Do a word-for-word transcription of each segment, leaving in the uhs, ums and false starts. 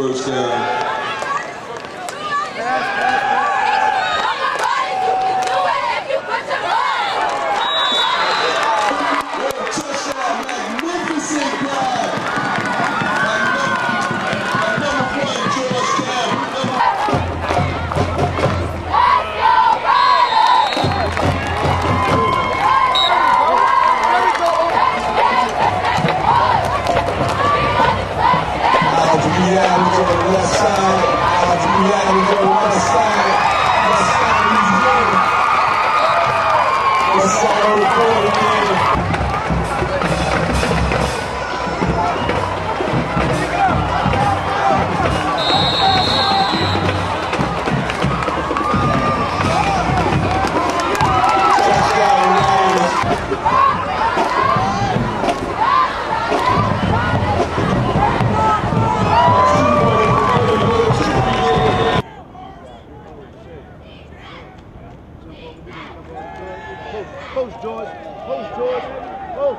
Georgetown. Post, George. Post, George. Post.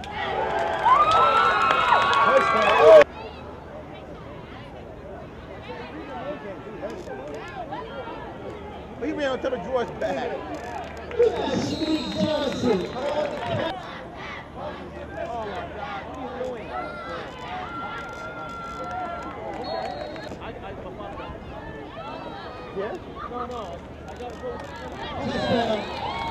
Post. He ran on top of George's back. Yeah? No, no. I got to go.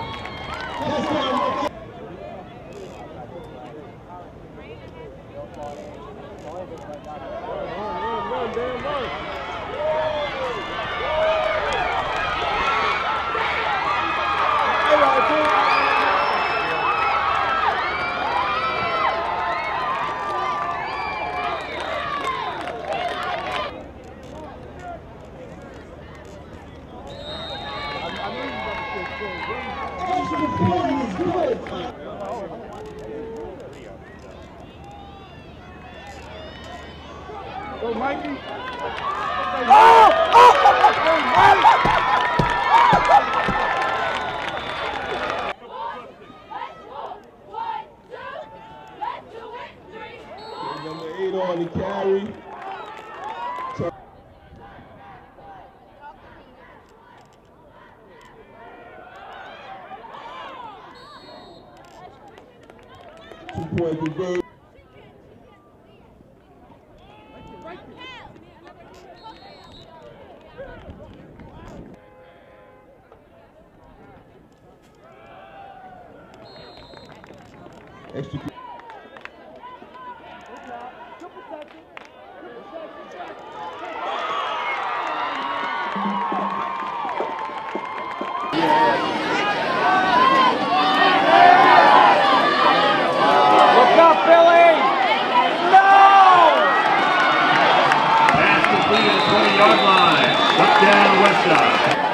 Go, Mikey. Oh! Number eight on the carry. Two-point conversion. Extra. Look up, Billy! No! Pass complete at the twenty-yard line. Touchdown, Westside.